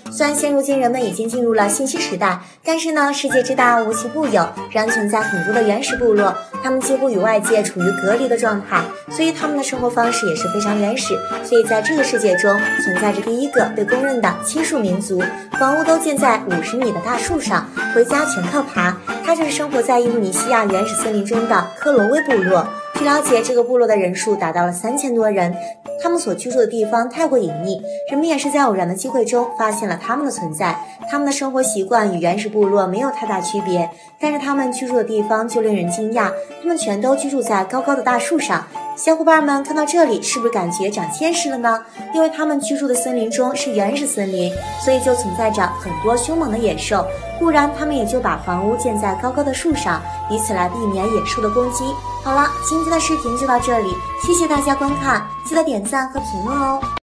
虽然现如今人们已经进入了信息时代，但是呢，世界之大无奇不有，仍然存在很多的原始部落，他们几乎与外界处于隔离的状态，所以他们的生活方式也是非常原始。所以在这个世界中，存在着第一个被公认的轻树民族，房屋都建在50米的大树上，回家全靠爬。它就是生活在印度尼西亚原始森林中的科罗威部落。据了解，这个部落的人数达到了3000多人，他们所居住的地方太过隐秘，人们也是在偶然的机会中发现了他们的存在。他们的生活习惯与原始部落没有太大区别，但是他们居住的地方就令人惊讶，他们全都居住在高高的大树上。小伙伴们看到这里是不是感觉长见识了呢？因为他们居住的森林中是原始森林，所以就存在着很多凶猛的野兽，不然他们也就把房屋建在高高的树上，以此来避免野兽的攻击。好了，今天的视频就到这里，谢谢大家观看，记得点赞和评论哦。